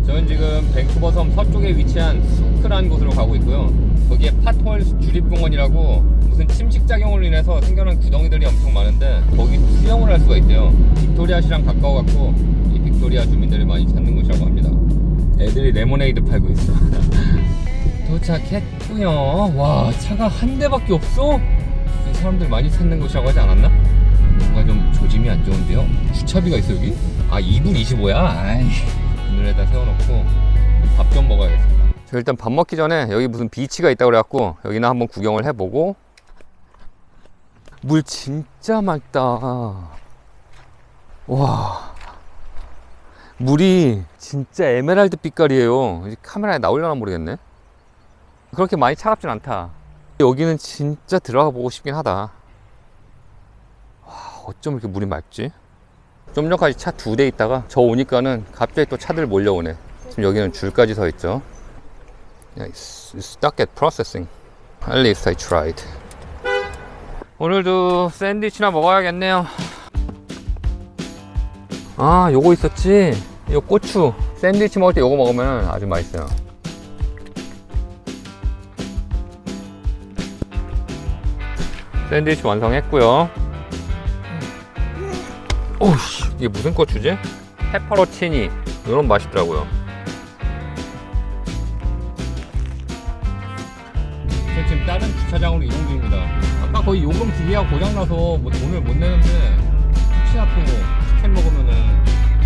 저는 지금 밴쿠버 섬 서쪽에 위치한 수크라는 곳으로 가고 있고요. 거기에 팟홀 주립공원이라고 무슨 침식작용으로 인해서 생겨난 구덩이들이 엄청 많은데 거기서 수영을 할 수가 있대요. 빅토리아시랑 가까워갖고 이 빅토리아 주민들이 많이 찾는 곳이라고 합니다. 애들이 레모네이드 팔고 있어. 도착했고요. 와, 차가 한 대밖에 없어? 사람들 많이 찾는 곳이라고 하지 않았나? 뭔가 좀 조짐이 안 좋은데요? 주차비가 있어 여기? 아, 2불 25야? 아이, 오늘에다 세워놓고 밥 좀 먹어야겠습니다. 저 일단 밥 먹기 전에 여기 무슨 비치가 있다고 그래갖고 여기나 한번 구경을 해보고. 물 진짜 맑다. 와, 물이 진짜 에메랄드 빛깔이에요. 카메라에 나오려나 모르겠네. 그렇게 많이 차갑진 않다. 여기는 진짜 들어가 보고 싶긴 하다. 와, 어쩜 이렇게 물이 맑지? 좀 전까지 차 2대 있다가 저 오니까는 갑자기 또 차들 몰려오네. 지금 여기는 줄까지 서 있죠. It's stuck at processing. At least I tried. 오늘도 샌드위치나 먹어야겠네요. 아, 요거 있었지? 요 고추. 샌드위치 먹을 때 요거 먹으면 아주 맛있어요. 샌드위치 완성했고요. 오우씨, 이게 무슨 고추지? 페퍼로치니. 이런 맛있더라고요. 저 지금 다른 주차장으로 이동 중입니다. 아까 거의 요금 기계가 고장나서 뭐 돈을 못 내는데 혹시나 또 티켓 먹으면은,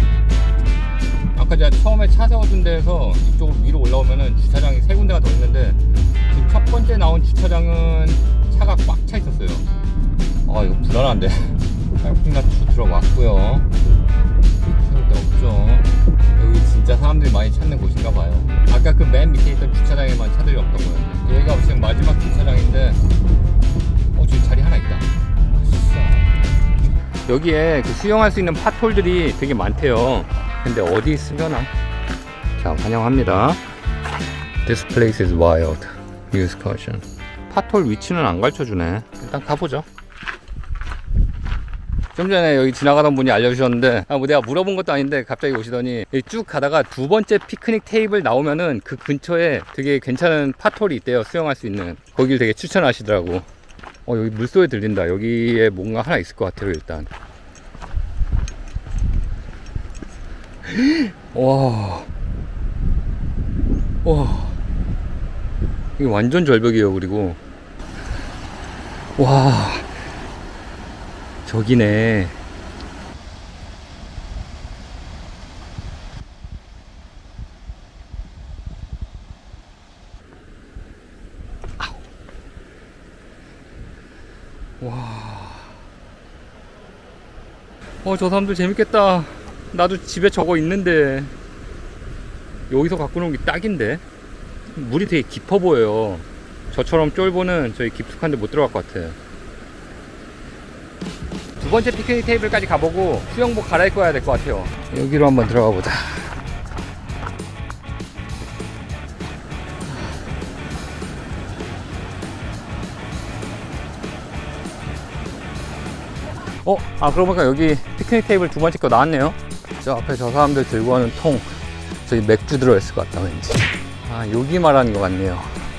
아까 제가 처음에 차 세워둔 데에서 이쪽으로 위로 올라오면은 주차장이 3군데가 더 있는데 지금 첫 번째 나온 주차장은 차가 꽉 차 있었어요. 아, 이거 불안한데. 빨풍나추 들어왔고요. 세울 데 없죠. 여기 진짜 사람들이 많이 찾는 곳인가 봐요. 아까 그 맨 밑에 있던 주차장에만 차들이 없다고요. 여기가 지금 마지막 주차장인데 저기 자리 하나 있다. 아싸. 여기에 그 수영할 수 있는 팟홀들이 되게 많대요. 근데 어디 있으려나? 자, 환영합니다. This place is wild. Use caution. 팟홀 위치는 안 가르쳐주네. 일단 가보죠. 좀 전에 여기 지나가던 분이 알려주셨는데, 뭐 내가 물어본 것도 아닌데 갑자기 오시더니 쭉 가다가 2번째 피크닉 테이블 나오면은 그 근처에 되게 괜찮은 팟홀이 있대요. 수영할 수 있는. 거길 되게 추천하시더라고. 여기 물소리 들린다. 여기에 뭔가 하나 있을 것 같아요. 일단 와, 이게 완전 절벽이에요. 그리고 와, 저기네. 와, 저 사람들 재밌겠다. 나도 집에 저거 있는데 여기서 갖고 노는 게 딱인데. 물이 되게 깊어 보여요. 저처럼 쫄보는 저희 깊숙한데 못 들어갈 것 같아. 2번째 피크닉 테이블까지 가보고 수영복 갈아입고 와야 될 것 같아요. 여기로 한번 들어가 보자. 그러고 보니까 여기 피크닉 테이블 2번째 거 나왔네요. 저 앞에 저 사람들 들고 가는 통, 저기 맥주 들어있을 것 같다 왠지. 여기 말하는 것 같네요.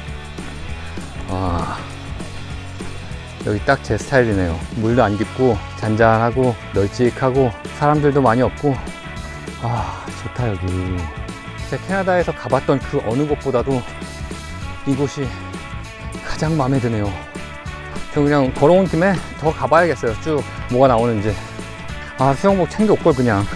여기 딱 제 스타일이네요. 물도 안 깊고 잔잔하고 널찍하고 사람들도 많이 없고. 좋다 여기. 제가 캐나다에서 가봤던 그 어느 곳보다도 이곳이 가장 마음에 드네요. 저 그냥 걸어온 김에 더 가봐야겠어요. 쭉 뭐가 나오는지. 수영복 챙겨 올걸 그냥.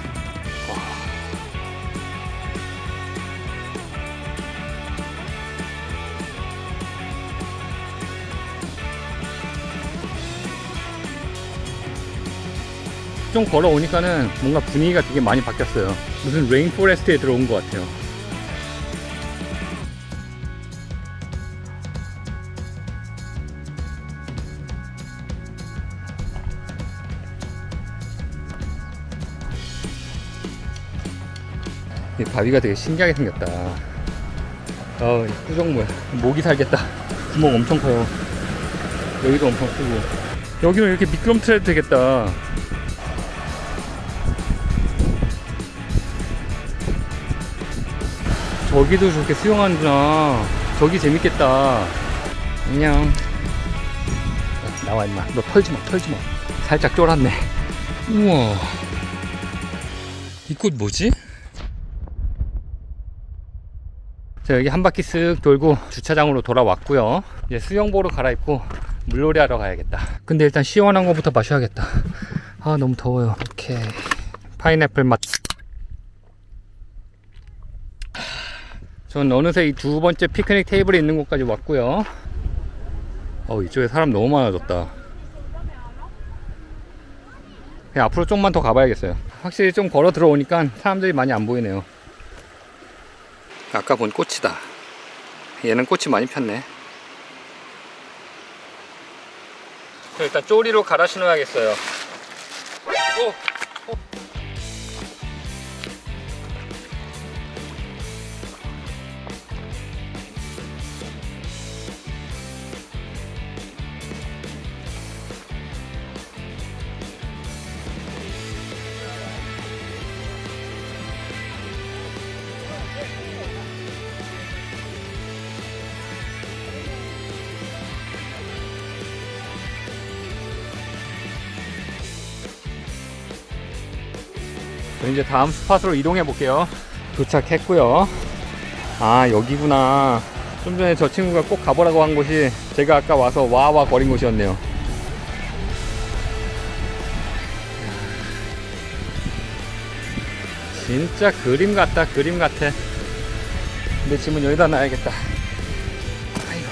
좀 걸어오니까는 뭔가 분위기가 되게 많이 바뀌었어요. 무슨 레인포레스트에 들어온 것 같아요. 이 바위가 되게 신기하게 생겼다. 이 꾸정무야. 목이 살겠다. 구멍 엄청 커요. 여기도 엄청 크고. 여기는 이렇게 미끄럼틀해도 되겠다. 저기도 저렇게 수영하는구나. 저기 재밌겠다. 안녕. 나와 임마. 너 털지마 털지마. 살짝 쫄았네. 우와, 이 꽃 뭐지? 자, 여기 한 바퀴 쓱 돌고 주차장으로 돌아왔고요. 이제 수영복으로 갈아입고 물놀이 하러 가야겠다. 근데 일단 시원한 거부터 마셔야겠다. 아, 너무 더워요. 오케이. 파인애플 맛. 전 어느새 이 두 번째 피크닉 테이블에 있는 곳까지 왔고요. 이쪽에 사람 너무 많아졌다. 그냥 앞으로 좀만 더 가봐야겠어요. 확실히 좀 걸어 들어오니까 사람들이 많이 안 보이네요. 아까 본 꽃이다. 얘는 꽃이 많이 폈네. 일단 쪼리로 갈아 신어야겠어요. 이제 다음 스팟으로 이동해 볼게요. 도착했고요. 아, 여기구나. 좀 전에 저 친구가 꼭 가보라고 한 곳이 제가 아까 와서 와와 거린 곳이었네요. 진짜 그림 같다. 그림 같아. 근데 짐은 여기다 놔야겠다. 아이고.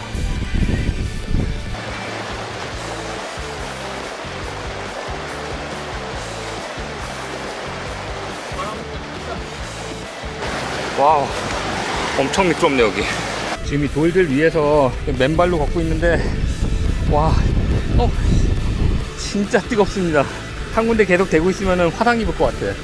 와우, 엄청 미끄럽네 여기. 지금 이 돌들 위에서 맨발로 걷고 있는데 와, 진짜 뜨겁습니다. 한 군데 계속 대고 있으면 화상 입을 것 같아.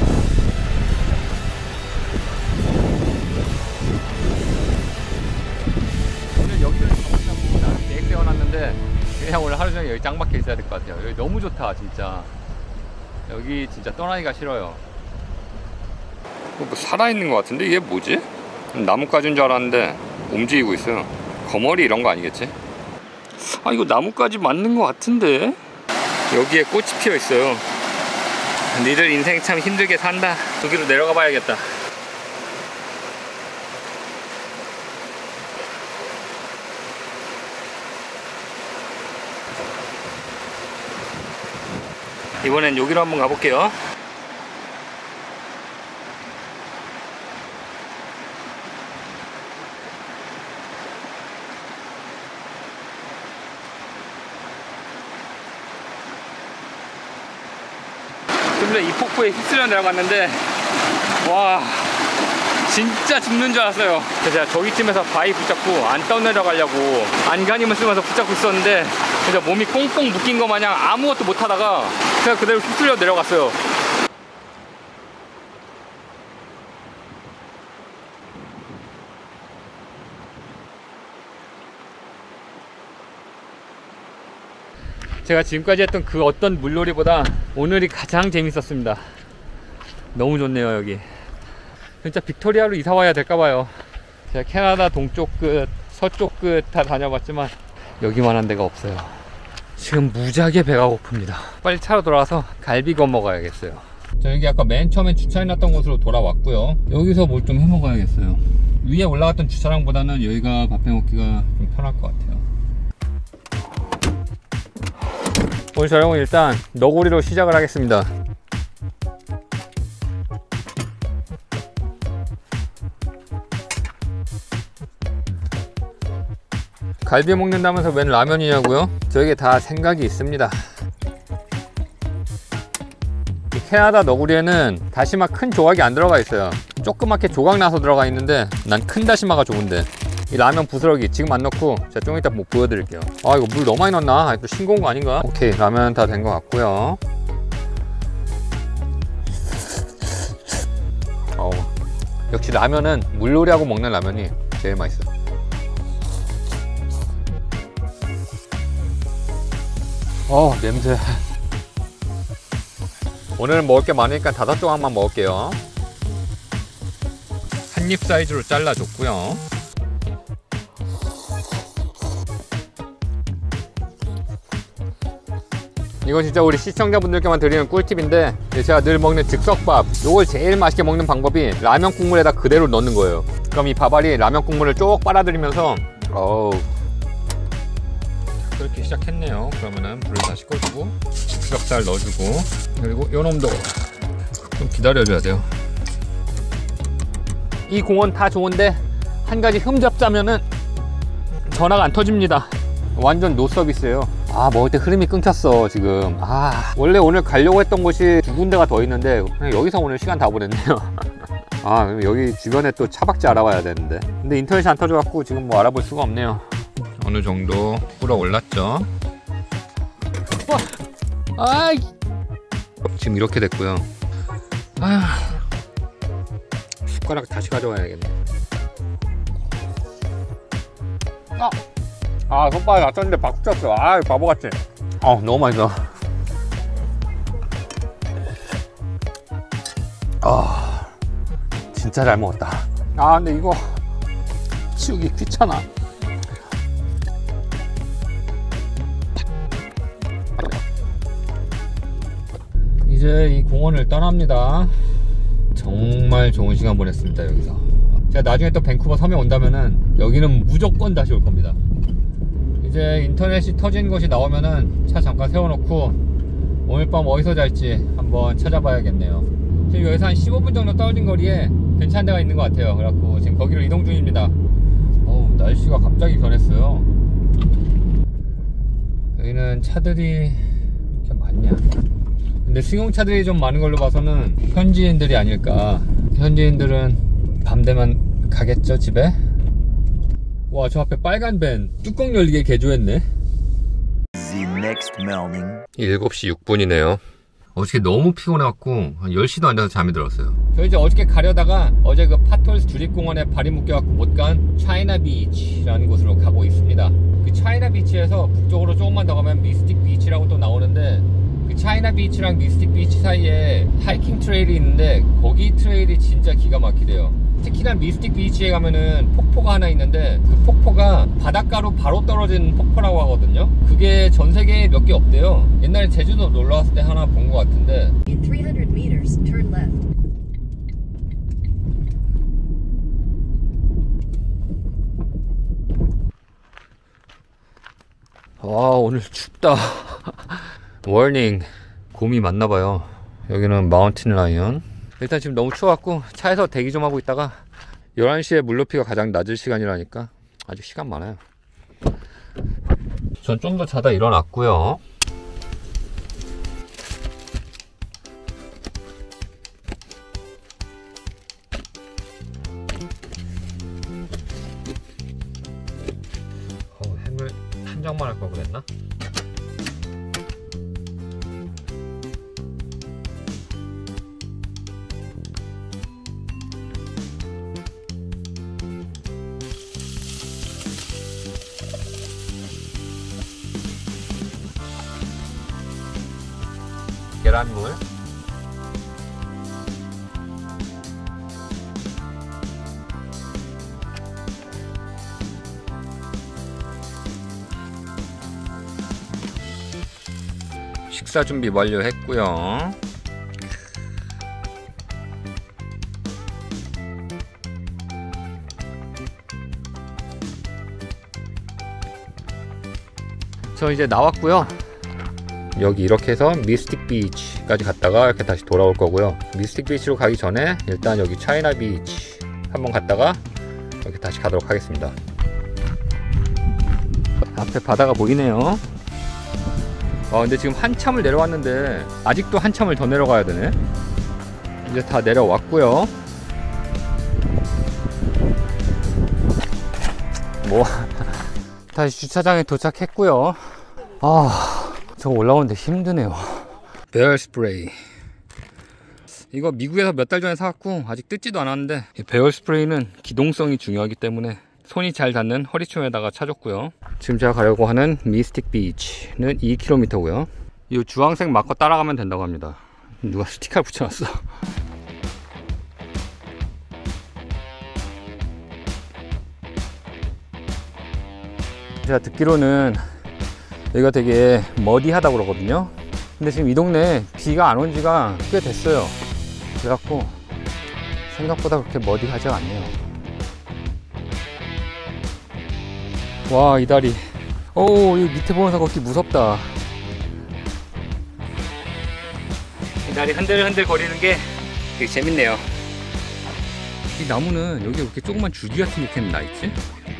오늘 여기를 가보자. 계획 세워놨는데 그냥 오늘 하루 종일 여기 짱 박혀 있어야 될 것 같아요. 여기 너무 좋다 진짜. 여기 진짜 떠나기가 싫어요. 뭐 살아있는 것 같은데 이게 뭐지? 나뭇가지인 줄 알았는데 움직이고 있어요. 거머리 이런 거 아니겠지? 아, 이거 나뭇가지 맞는 것 같은데? 여기에 꽃이 피어 있어요. 니들 인생 참 힘들게 산다. 저기로 내려가 봐야겠다. 이번엔 여기로 한번 가볼게요. 좀 전에 이 폭포에 휩쓸려 내려갔는데 와, 진짜 죽는 줄 알았어요. 그래서 제가 저기쯤에서 바위 붙잡고 안 떠내려가려고 안간힘을 쓰면서 붙잡고 있었는데 진짜 몸이 꽁꽁 묶인 거 마냥 아무것도 못하다가 그냥 그대로 휩쓸려 내려갔어요. 제가 지금까지 했던 그 어떤 물놀이보다 오늘이 가장 재밌었습니다. 너무 좋네요. 여기 진짜 빅토리아로 이사 와야 될까봐요. 제가 캐나다 동쪽 끝 서쪽 끝 다 다녀봤지만 여기만한 데가 없어요. 지금 무지하게 배가 고픕니다. 빨리 차로 돌아와서 갈비 구워 먹어야겠어요. 자, 여기 아까 맨 처음에 주차해놨던 곳으로 돌아왔고요. 여기서 뭘 좀 해먹어야겠어요. 위에 올라갔던 주차장보다는 여기가 밥 해먹기가 좀 편할 것 같아요. 오늘 촬영은 일단 너구리로 시작을 하겠습니다. 갈비 먹는다면서 웬 라면이냐고요? 저에게 다 생각이 있습니다. 이 캐나다 너구리에는 다시마 큰 조각이 안 들어가 있어요. 조그맣게 조각 나서 들어가 있는데 난 큰 다시마가 좋은데 이 라면 부스러기 지금 안 넣고 제가 좀 이따 뭐 보여드릴게요. 아, 이거 물 너무 많이 넣었나? 또 싱거운 거 아닌가? 오케이, 라면 다 된 것 같고요. 역시 라면은 물놀이하고 먹는 라면이 제일 맛있어. 냄새. 오늘은 먹을 게 많으니까 5조각만 먹을게요. 한 한 입 사이즈로 잘라줬고요. 이거 진짜 우리 시청자분들께만 드리는 꿀팁인데, 제가 늘 먹는 즉석밥, 요걸 제일 맛있게 먹는 방법이 라면 국물에다 그대로 넣는 거예요. 그럼 이 밥알이 라면 국물을 쭉 빨아들이면서 어우, 그렇게 시작했네요. 그러면은 불을 다시 꺼주고 즉석살 넣어주고, 그리고 요놈도 좀 기다려줘야 돼요. 이 공원 다 좋은데 한 가지 흠잡자면은 전화가 안 터집니다. 완전 노 서비스예요. 아, 먹을 때 흐름이 끊겼어 지금. 아, 원래 오늘 가려고 했던 곳이 두 군데가 더 있는데 그냥 여기서 오늘 시간 다 보냈네요. 아, 그럼 여기 주변에 또 차박지 알아봐야 되는데, 근데 인터넷이 안 터져갖고 지금 뭐 알아볼 수가 없네요. 어느 정도 불어올랐죠. 아, 지금 이렇게 됐고요. 아, 숟가락 다시 가져와야겠네. 손바닥 놨었는데 박수 쳤어. 아, 바보같이. 너무 맛있어. 진짜 잘 먹었다. 근데 이거 치우기 귀찮아. 이제 이 공원을 떠납니다. 정말 좋은 시간 보냈습니다. 여기서 제가 나중에 또 밴쿠버 섬에 온다면은 여기는 무조건 다시 올 겁니다. 이제 인터넷이 터진 곳이 나오면은 차 잠깐 세워놓고 오늘 밤 어디서 잘지 한번 찾아봐야겠네요. 지금 여기서 한 15분 정도 떨어진 거리에 괜찮은 데가 있는 것 같아요. 그래갖고 지금 거기로 이동 중입니다. 날씨가 갑자기 변했어요. 여기는 차들이 이렇게 많냐. 근데 승용차들이 좀 많은 걸로 봐서는 현지인들이 아닐까. 현지인들은 밤 되면 가겠죠, 집에? 와, 저 앞에 빨간 밴 뚜껑 열리게 개조했네. 7시 6분이네요 어저께 너무 피곤해갖고 한 10시도 안 돼서 잠이 들었어요. 저 이제 어저께 가려다가 어제 그 파톨스 주립공원에 발이 묶여갖고 못 간 차이나 비치라는 곳으로 가고 있습니다. 그 차이나 비치에서 북쪽으로 조금만 더 가면 미스틱 비치라고 또 나오는데, 그 차이나 비치랑 미스틱 비치 사이에 하이킹 트레일이 있는데 거기 트레일이 진짜 기가 막히대요. 특히나 미스틱 비치에 가면은 폭포가 하나 있는데 그 폭포가 바닷가로 바로 떨어진 폭포라고 하거든요. 그게 전 세계에 몇 개 없대요. 옛날에 제주도 놀러 왔을 때 하나 본 것 같은데. In 300 meters, turn left. 오늘 춥다. 워닝. 곰이 많나봐요. 여기는 마운틴 라이언. 일단 지금 너무 추워갖고 차에서 대기 좀 하고 있다가 11시에 물높이가 가장 낮을 시간이라니까 아직 시간 많아요. 전 좀 더 자다 일어났고요. 햄을 한 장만 할 걸 그랬나? 계란물, 식사 준비 완료했고요. 저 이제 나왔고요. 여기 이렇게 해서 미스틱 비치까지 갔다가 이렇게 다시 돌아올 거고요. 미스틱 비치로 가기 전에 일단 여기 차이나 비치 한번 갔다가 이렇게 다시 가도록 하겠습니다. 앞에 바다가 보이네요. 근데 지금 한참을 내려왔는데 아직도 한참을 더 내려가야 되네. 이제 다 내려왔고요. 다시 주차장에 도착했고요. 저거 올라오는데 힘드네요. 배열 스프레이, 이거 미국에서 몇 달 전에 사갖고 아직 뜯지도 않았는데, 배열 스프레이는 기동성이 중요하기 때문에 손이 잘 닿는 허리춤에다가 차줬고요. 지금 제가 가려고 하는 미스틱 비치는 2km고요 이 주황색 마커 따라가면 된다고 합니다. 누가 스티커를 붙여놨어. 제가 듣기로는 여기가 되게 머디하다고 그러거든요. 근데 지금 이 동네 비가 안 온 지가 꽤 됐어요. 그래갖고 생각보다 그렇게 머디하지가 않네요. 와, 이 다리. 오, 이 밑에 보면서 걷기 무섭다. 이 다리 흔들흔들 거리는 게 되게 재밌네요. 이 나무는 여기 이렇게 조그만 줄기 같은 게 이렇게 나있지?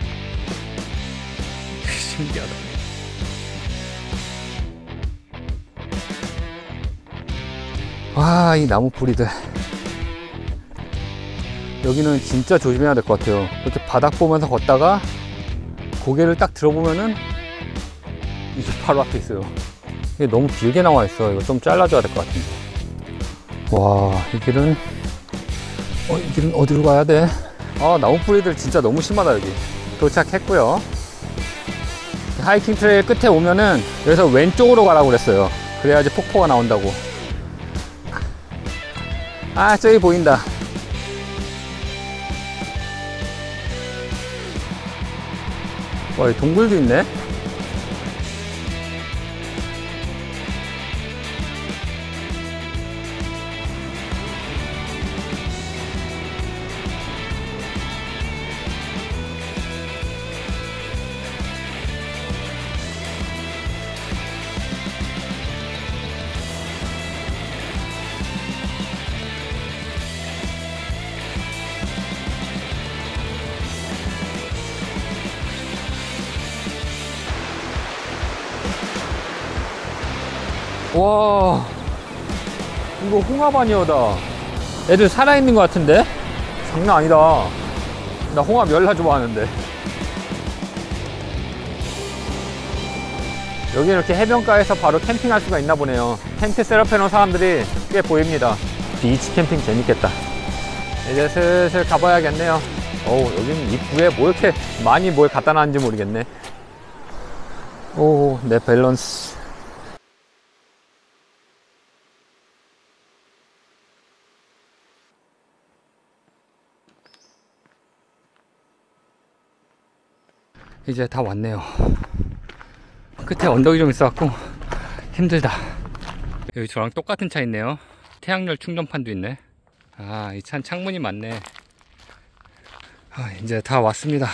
신기하다. 와, 이 나무 뿌리들. 여기는 진짜 조심해야 될 것 같아요. 이렇게 바닥 보면서 걷다가 고개를 딱 들어보면은 이게 바로 앞에 있어요. 이게 너무 길게 나와 있어. 이거 좀 잘라줘야 될 것 같은데. 와, 이 길은 이 길은 어디로 가야 돼? 아, 나무 뿌리들 진짜 너무 심하다. 여기 도착했고요. 하이킹 트레일 끝에 오면은 여기서 왼쪽으로 가라고 그랬어요. 그래야지 폭포가 나온다고. 아, 저기 보인다. 와, 여기 동굴도 있네. 와, 이거 홍합아니어다. 애들 살아있는 것 같은데? 장난 아니다. 나 홍합 열나 좋아하는데. 여기 이렇게 해변가에서 바로 캠핑할 수가 있나 보네요. 텐트 셋업해놓은 사람들이 꽤 보입니다. 비치 캠핑 재밌겠다. 이제 슬슬 가봐야겠네요. 어우, 여기는 입구에 뭐 이렇게 많이 뭘 갖다 놨는지 모르겠네. 오, 내 밸런스. 이제 다 왔네요. 끝에 언덕이 좀 있어갖고 힘들다. 여기 저랑 똑같은 차 있네요. 태양열 충전판도 있네. 아, 이 차는 창문이 많네. 아, 이제 다 왔습니다.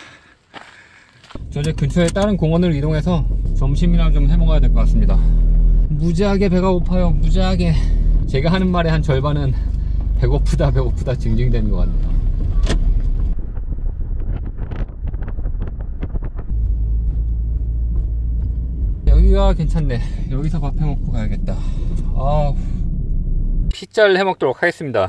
저 이제 근처에 다른 공원으로 이동해서 점심이나 좀 해먹어야 될 것 같습니다. 무지하게 배가 고파요. 무지하게. 제가 하는 말의 한 절반은 배고프다 징징대는 것 같네요. 여기가 괜찮네. 여기서 밥 해먹고 가야겠다. 아, 피자를 해먹도록 하겠습니다.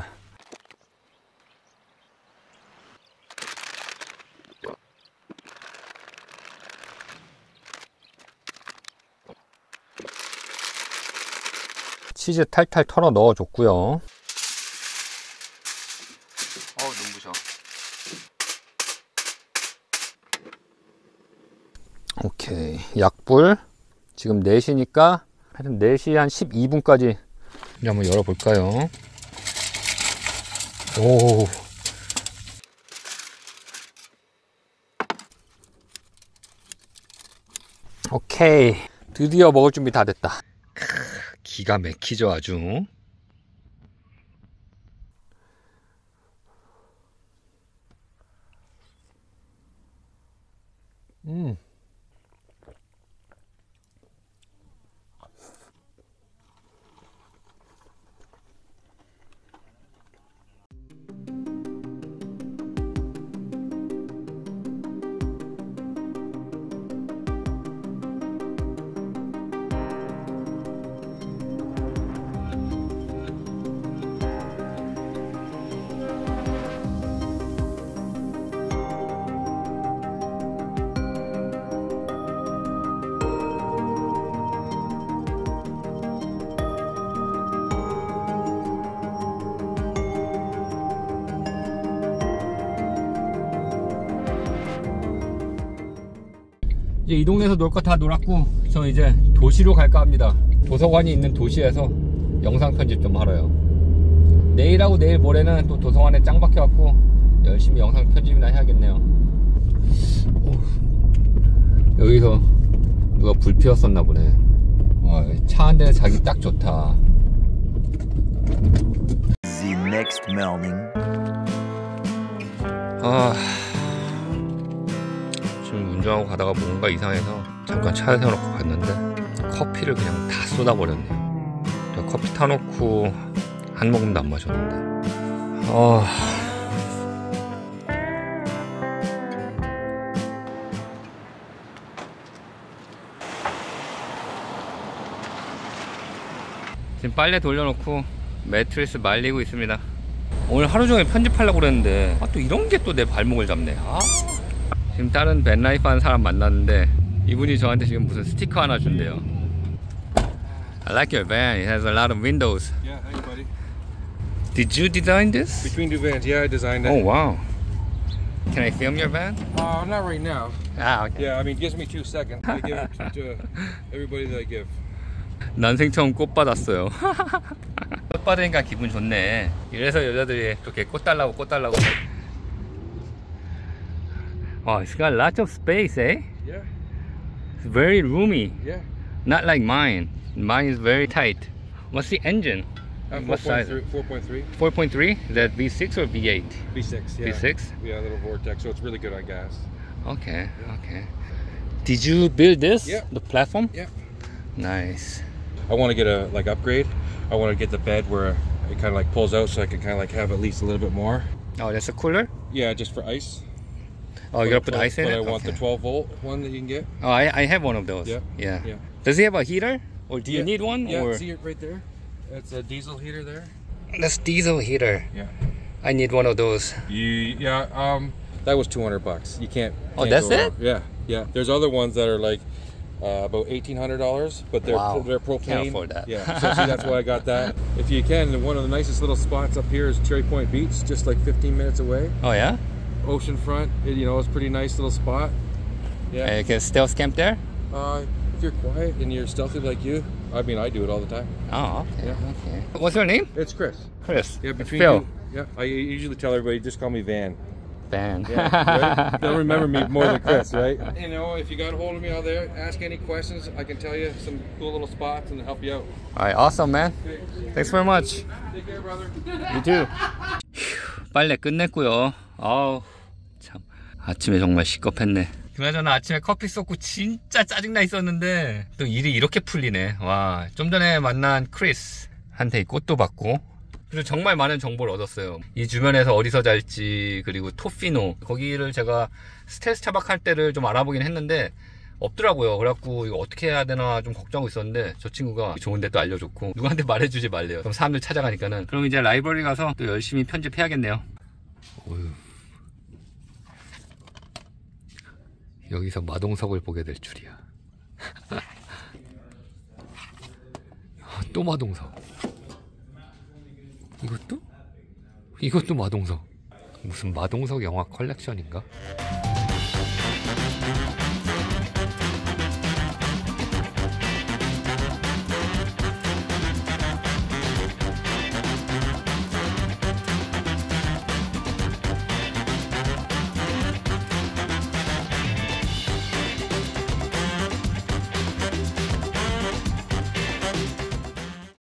치즈 탈탈 털어 넣어줬고요. 눈부셔. 오케이, 약불. 지금 4시니까 하여튼 4시 한 12분까지 이제 한번 열어볼까요? 오, 오케이, 드디어 먹을 준비 다 됐다. 기가 막히죠 아주. 이제 이 동네에서 놀 거 다 놀았고 저 이제 도시로 갈까 합니다. 도서관이 있는 도시에서 영상 편집 좀 하러요. 내일하고 내일 모레는 또 도서관에 짱 박혀갖고 열심히 영상 편집이나 해야겠네요. 여기서 누가 불 피웠었나 보네. 와, 차 한 대는 자기 딱 좋다. The next morning. 지금 운전하고 가다가 뭔가 이상해서 잠깐 차에 세워놓고 갔는데 커피를 그냥 다 쏟아버렸네요. 제가 커피 타놓고 한 모금도 안 마셨는데. 지금 빨래 돌려놓고 매트리스 말리고 있습니다. 오늘 하루 종일 편집하려고 그랬는데 또 이런 게 또 내 발목을 잡네. 지금 다른 밴라이프 하는 사람 만났는데 이분이 저한테 지금 무슨 스티커 하나 준대요. I like your van. It has a lot of windows. Yeah, hey buddy. Did you design this? Between two vans, yeah, I designed it. Oh wow. Can I film your van? Not right now. Okay. Yeah, I mean, it gives me 2 seconds. I give it to everybody that I give. 난생 처음 꽃 받았어요. 꽃 받으니까 기분 좋네. 이래서 여자들이 그렇게 꽃 달라고 Wow, it's got lots of space, eh? Yeah. It's very roomy. Yeah. Not like mine. Mine is very tight. What's the engine? What size? 4.3. 4.3? Is that V6 or V8? V6. Yeah. V6? Yeah, a little Vortex, so it's really good on gas. Okay, okay. Did you build this? Yeah. The platform? Yeah. Nice. I want to get a upgrade. I want to get the bed where it kind of like pulls out, so I can kind of like have at least a little bit more. Oh, that's a cooler? Yeah, just for ice. Oh, you gotta put ice in but it? I want Okay. the 12-volt one that you can get. Oh, I have one of those. Yeah. Yeah. Yeah. Does it have a heater? Or do you need one? Yeah, Or see it right there? It's a diesel heater there. that's diesel heater. Yeah. I need one of those. That was $200. You can't. Oh, can't that's go it? wrong. Yeah, yeah. There's other ones that are like about $1,800, but they're Wow. they're propane. Can't afford that. Yeah, so see, that's why I got that. If you can, one of the nicest little spots up here is Cherry Point Beach, just like 15 minutes away. Oh yeah? Oceanfront, it's a pretty nice little spot. Yeah. And you can still camp there? If you're quiet and you're stealthy like you, I mean, I do it all the time. Oh, okay. Yeah. Okay. What's your name? It's Chris. Chris. Yeah, between Phil. you. Yeah, I usually tell everybody just call me Van. Van. Yeah, right? They'll remember me more than Chris, right? If you got a hold of me out there, ask any questions. I can tell you some cool little spots and help you out. Alright, awesome, man. Thanks very much. Take care, brother. You too. 빨래 끝냈고요. 아우 참 아침에 정말 시겁했네. 그나저나 아침에 커피 쏟고 진짜 짜증나 있었는데 또 일이 이렇게 풀리네. 와, 좀 전에 만난 크리스한테 꽃도 받고 그리고 정말 많은 정보를 얻었어요. 이 주변에서 어디서 잘지, 그리고 토피노 거기를 제가 스텔스 차박할 때를 좀 알아보긴 했는데 없더라고요. 그래갖고 이거 어떻게 해야 되나 좀 걱정하고 있었는데 저 친구가 좋은 데 또 알려줬고 누구한테 말해주지 말래요. 그럼 사람들 찾아가니까는. 그럼 이제 라이브러리 가서 또 열심히 편집해야겠네요. 어휴. 여기서 마동석을 보게 될 줄이야. 또 마동석. 이것도 마동석. 무슨 마동석 영화 컬렉션인가?